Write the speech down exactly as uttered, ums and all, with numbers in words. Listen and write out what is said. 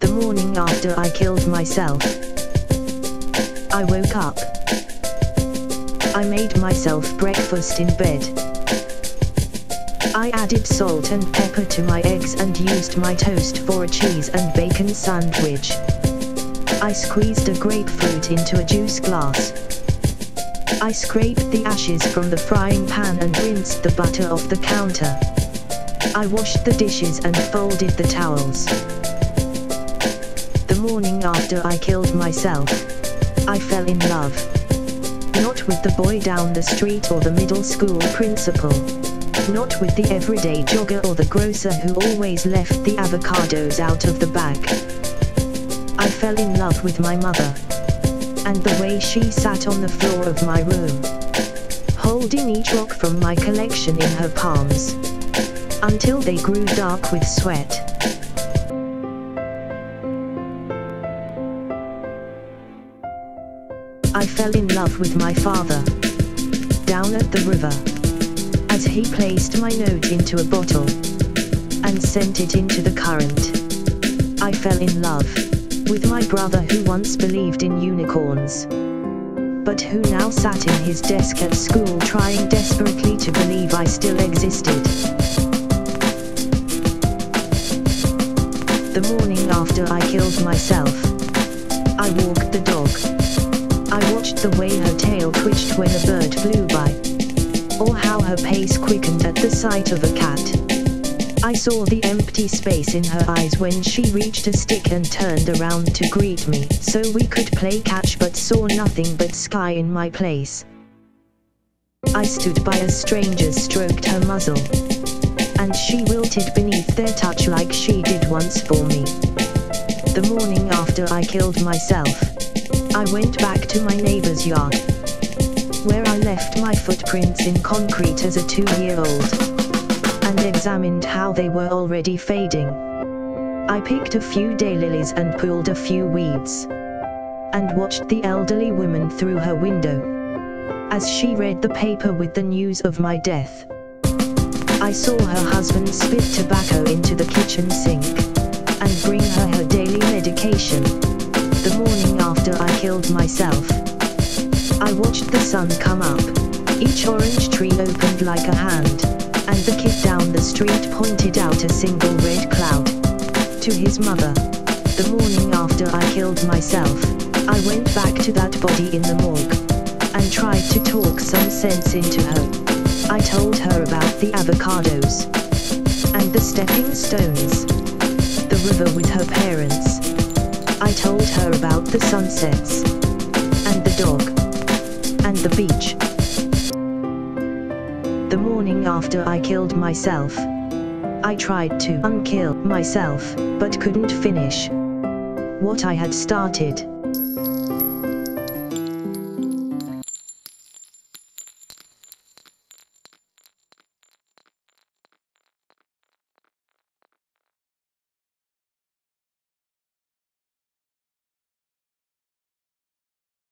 The morning after I killed myself, I woke up. I made myself breakfast in bed. I added salt and pepper to my eggs and used my toast for a cheese and bacon sandwich. I squeezed a grapefruit into a juice glass. I scraped the ashes from the frying pan and rinsed the butter off the counter. I washed the dishes and folded the towels. The morning after I killed myself, I fell in love. Not with the boy down the street or the middle school principal. Not with the everyday jogger or the grocer who always left the avocados out of the bag. I fell in love with my mother. And the way she sat on the floor of my room, holding each rock from my collection in her palms, until they grew dark with sweat. I fell in love with my father, down at the river, as he placed my note into a bottle, and sent it into the current. I fell in love with my brother who once believed in unicorns, but who now sat in his desk at school trying desperately to believe I still existed. The morning after I killed myself, I walked the dog. I watched the way her tail twitched when a bird flew by, or how her pace quickened at the sight of a cat. I saw the empty space in her eyes when she reached a stick and turned around to greet me, so we could play catch, but saw nothing but sky in my place. I stood by as strangers stroked her muzzle, and she wilted beneath their touch like she did once for me. The morning after I killed myself, I went back to my neighbor's yard, where I left my footprints in concrete as a two-year-old, and examined how they were already fading. I picked a few daylilies and pulled a few weeds, and watched the elderly woman through her window, as she read the paper with the news of my death. I saw her husband spit tobacco into the kitchen sink, and bring her her daily medication. The morning after I killed myself, I watched the sun come up. Each orange tree opened like a hand, and the kid down the street pointed out a single red cloud to his mother. The morning after I killed myself, I went back to that body in the morgue, and tried to talk some sense into her. I told her about the avocados, and the stepping stones, the river with her parents. I told her about the sunsets, and the dog, and the beach. The morning after I killed myself, I tried to unkill myself, but couldn't finish what I had started.